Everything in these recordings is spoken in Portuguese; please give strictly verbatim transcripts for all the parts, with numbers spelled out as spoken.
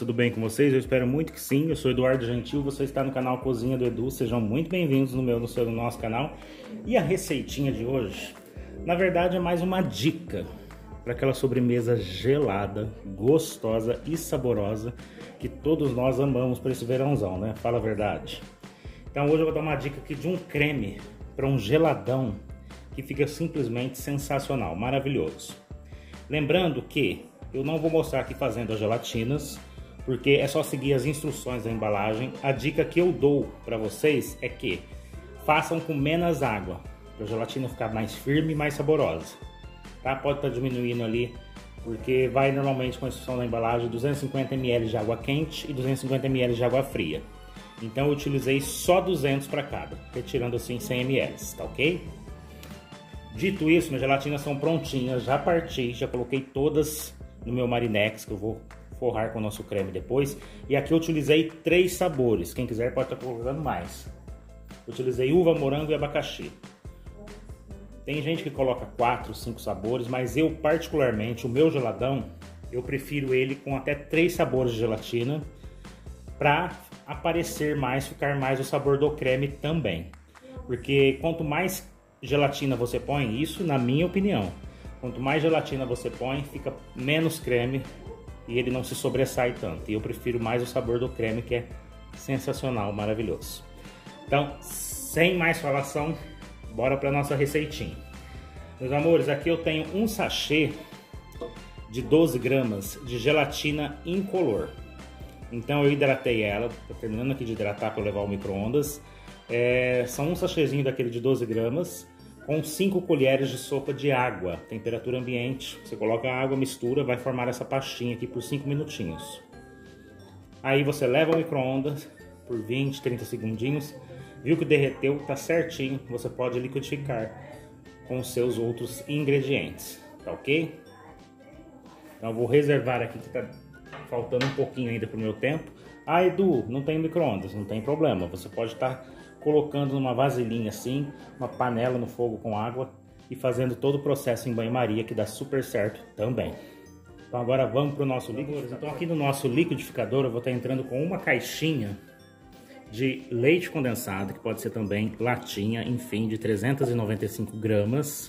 tudo bem com vocês? Eu espero muito que sim. Eu sou Eduardo Gentil, você está no canal Cozinha do Edu. Sejam muito bem-vindos no meu, no seu, no nosso canal. E a receitinha de hoje, na verdade, é mais uma dica para aquela sobremesa gelada, gostosa e saborosa que todos nós amamos para esse verãozão, né? Fala a verdade. Então hoje eu vou dar uma dica aqui de um creme para um geladão que fica simplesmente sensacional, maravilhoso. Lembrando que eu não vou mostrar aqui fazendo as gelatinas, porque é só seguir as instruções da embalagem. A dica que eu dou para vocês é que façam com menos água, para a gelatina ficar mais firme e mais saborosa. Tá? Pode estar diminuindo ali, porque vai normalmente com a instrução da embalagem duzentos e cinquenta mililitros de água quente e duzentos e cinquenta mililitros de água fria. Então eu utilizei só duzentos para cada, retirando assim cem mililitros, tá ok? Dito isso, minhas gelatinas são prontinhas, já parti, já coloquei todas no meu Marinex, que eu vou forrar com o nosso creme depois. E aqui eu utilizei três sabores, quem quiser pode estar colocando mais. Eu utilizei uva, morango e abacaxi. Tem gente que coloca quatro, cinco sabores, mas eu particularmente, o meu geladão, eu prefiro ele com até três sabores de gelatina, para aparecer mais, ficar mais o sabor do creme também. Porque quanto mais gelatina você põe, isso na minha opinião, quanto mais gelatina você põe, fica menos creme e ele não se sobressai tanto. E eu prefiro mais o sabor do creme, que é sensacional, maravilhoso. Então, sem mais falação, bora para nossa receitinha. Meus amores, aqui eu tenho um sachê de doze gramas de gelatina incolor. Então eu hidratei ela, tô terminando aqui de hidratar para levar ao micro-ondas. É, são um sachêzinho daquele de doze gramas com cinco colheres de sopa de água, temperatura ambiente. Você coloca a água, mistura, vai formar essa pastinha aqui por cinco minutinhos. Aí você leva ao micro-ondas por vinte, trinta segundinhos. Viu que derreteu, tá certinho, você pode liquidificar com os seus outros ingredientes, tá ok? Então eu vou reservar aqui que tá faltando um pouquinho ainda pro meu tempo. Ah, Edu, não tem micro-ondas, não tem problema, você pode estar colocando numa vasilhinha assim, uma panela no fogo com água e fazendo todo o processo em banho-maria, que dá super certo também. Então agora vamos para o nosso liquidificador. Então aqui no nosso liquidificador eu vou estar entrando com uma caixinha de leite condensado, que pode ser também latinha, enfim, de trezentos e noventa e cinco gramas.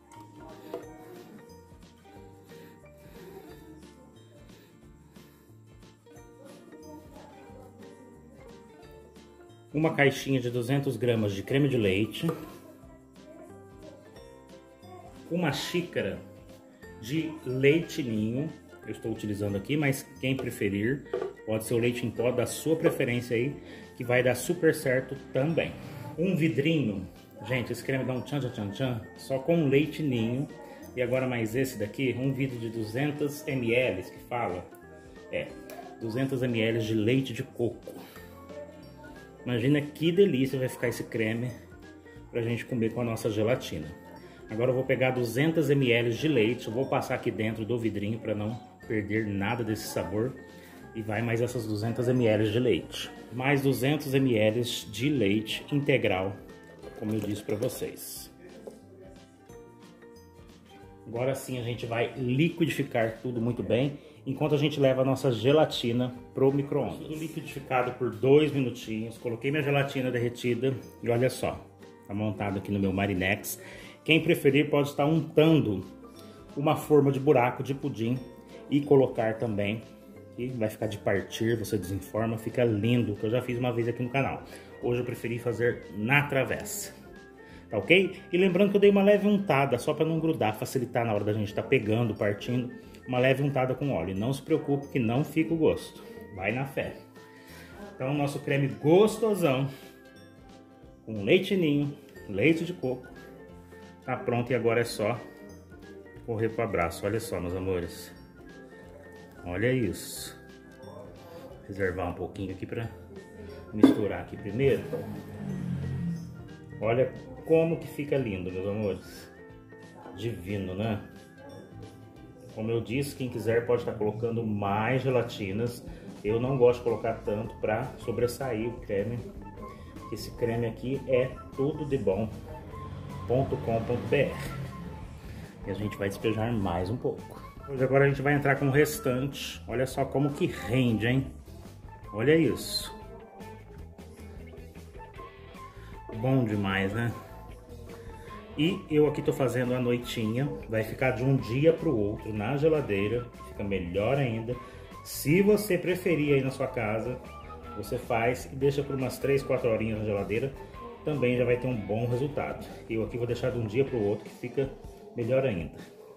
Uma caixinha de duzentas gramas de creme de leite, uma xícara de leite ninho, eu estou utilizando aqui, mas quem preferir, pode ser o leite em pó da sua preferência aí, que vai dar super certo também. Um vidrinho, gente, esse creme dá um tchan tchan tchan tchan, só com leite ninho. E agora mais esse daqui, um vidro de duzentos mililitros, que fala, é, duzentos mililitros de leite de coco. Imagina que delícia vai ficar esse creme pra gente comer com a nossa gelatina. Agora eu vou pegar duzentos mililitros de leite, eu vou passar aqui dentro do vidrinho para não perder nada desse sabor. E vai mais essas duzentos mililitros de leite. Mais duzentos mililitros de leite integral, como eu disse para vocês. Agora sim a gente vai liquidificar tudo muito bem, enquanto a gente leva a nossa gelatina pro micro-ondas. Tudo liquidificado por dois minutinhos, coloquei minha gelatina derretida e olha só, tá montado aqui no meu Marinex. Quem preferir pode estar untando uma forma de buraco de pudim e colocar também, e vai ficar de partir, você desenforma, fica lindo, que eu já fiz uma vez aqui no canal. Hoje eu preferi fazer na travessa. Tá ok? E lembrando que eu dei uma leve untada, só para não grudar, facilitar na hora da gente estar tá pegando, partindo, uma leve untada com óleo. Não se preocupe que não fica o gosto, vai na fé. Então nosso creme gostosão, com leite ninho, leite de coco, tá pronto e agora é só correr pro abraço. Olha só, meus amores, olha isso. Vou reservar um pouquinho aqui para misturar aqui primeiro. Olha como que fica lindo, meus amores. Divino, né? Como eu disse, quem quiser pode estar colocando mais gelatinas. Eu não gosto de colocar tanto para sobressair o creme. Esse creme aqui é tudo de bom ponto com ponto br. E a gente vai despejar mais um pouco. Hoje agora a gente vai entrar com o restante. Olha só como que rende, hein? Olha isso. Bom demais, né? E eu aqui tô fazendo a noitinha. Vai ficar de um dia pro outro na geladeira. Fica melhor ainda. Se você preferir aí na sua casa, você faz e deixa por umas três, quatro horinhas na geladeira. Também já vai ter um bom resultado. Eu aqui vou deixar de um dia pro outro que fica melhor ainda.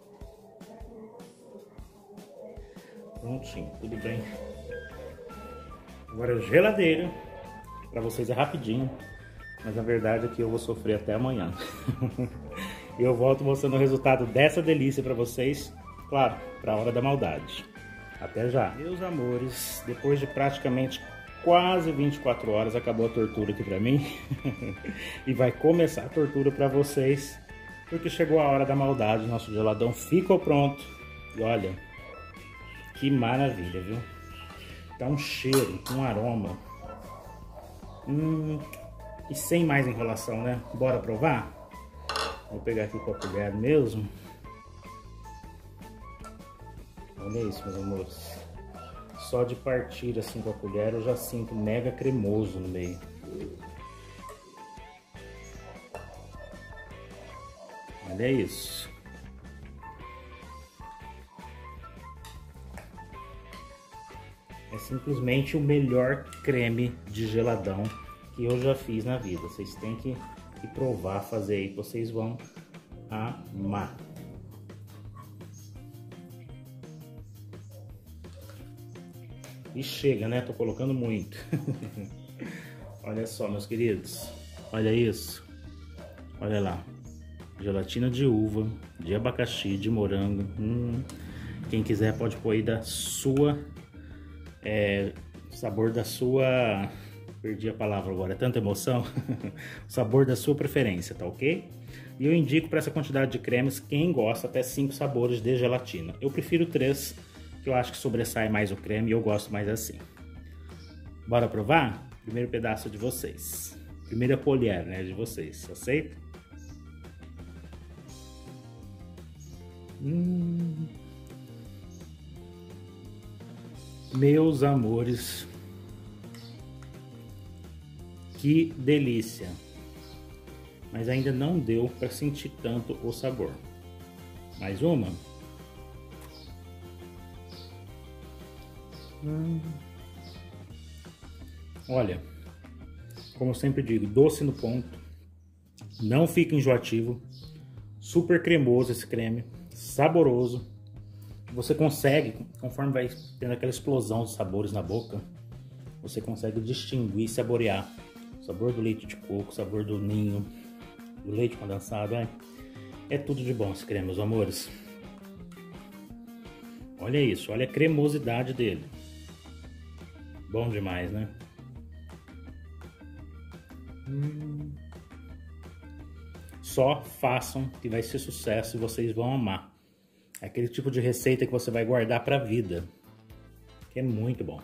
Prontinho, tudo bem. Agora geladeira, para vocês é rapidinho, mas a verdade é que eu vou sofrer até amanhã. E eu volto mostrando o resultado dessa delícia para vocês, claro, para a hora da maldade. Até já. Meus amores, depois de praticamente quase vinte e quatro horas, acabou a tortura aqui para mim. E vai começar a tortura para vocês, porque chegou a hora da maldade, nosso geladão ficou pronto. E olha, que maravilha, viu? Dá um cheiro, um aroma. Hum, e sem mais enrolação, né? Bora provar? Vou pegar aqui com a colher mesmo. Olha isso, meus amores. Só de partir assim com a colher eu já sinto mega cremoso no meio. Olha isso. É simplesmente o melhor creme de geladão que eu já fiz na vida. Vocês têm que, que provar, fazer aí, que vocês vão amar. E chega, né? Tô colocando muito. Olha só, meus queridos. Olha isso. Olha lá. Gelatina de uva, de abacaxi, de morango. Hum. Quem quiser pode pôr aí da sua... É, sabor da sua... Perdi a palavra agora, é tanta emoção. O sabor da sua preferência, tá ok? E eu indico para essa quantidade de cremes, quem gosta, até cinco sabores de gelatina. Eu prefiro três, que eu acho que sobressai mais o creme e eu gosto mais assim. Bora provar? Primeiro pedaço de vocês. Primeira colher, né, de vocês. Aceita? Hum... Meus amores, que delícia! Mas ainda não deu para sentir tanto o sabor. Mais uma? Hum. Olha, como eu sempre digo, doce no ponto, não fica enjoativo, super cremoso esse creme, saboroso. Você consegue, conforme vai tendo aquela explosão de sabores na boca, você consegue distinguir e saborear o sabor do leite de coco, o sabor do ninho, do leite condensado. É, é tudo de bom esse creme, meus amores. Olha isso, olha a cremosidade dele. Bom demais, né? Hum. Só façam que vai ser sucesso e vocês vão amar. É aquele tipo de receita que você vai guardar para a vida, que é muito bom.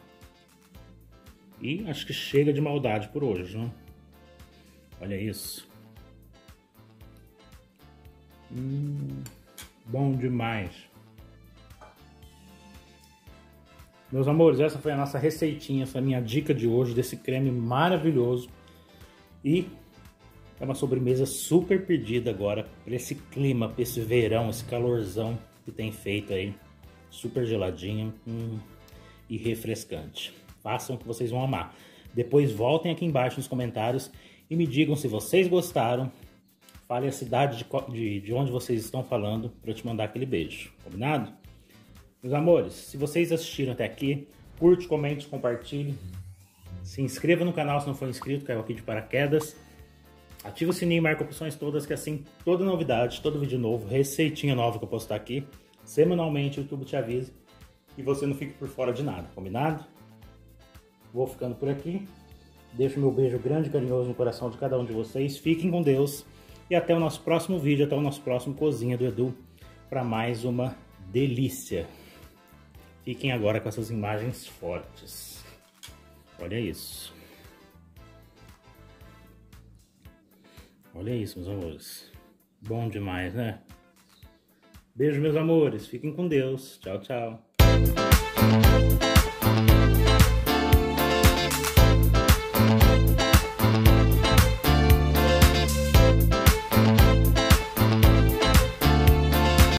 E acho que chega de maldade por hoje, né? Olha isso. Hum, bom demais. Meus amores, essa foi a nossa receitinha, essa é a minha dica de hoje desse creme maravilhoso. E é uma sobremesa super pedida agora para esse clima, para esse verão, esse calorzão que tem feito aí, super geladinho hum, e refrescante. Façam que vocês vão amar. Depois voltem aqui embaixo nos comentários e me digam se vocês gostaram. Fale a cidade de, de, de onde vocês estão falando para eu te mandar aquele beijo, combinado? Meus amores, se vocês assistiram até aqui, curte, comente, compartilhe. Se inscreva no canal se não for inscrito, caiu aqui de paraquedas. Ativa o sininho e marca opções todas, que assim, toda novidade, todo vídeo novo, receitinha nova que eu postar aqui, semanalmente o YouTube te avisa e você não fique por fora de nada, combinado? Vou ficando por aqui, deixo meu beijo grande e carinhoso no coração de cada um de vocês, fiquem com Deus e até o nosso próximo vídeo, até o nosso próximo Cozinha do Edu, para mais uma delícia. Fiquem agora com essas imagens fortes, olha isso. Olha isso, meus amores. Bom demais, né? Beijo, meus amores. Fiquem com Deus. Tchau, tchau.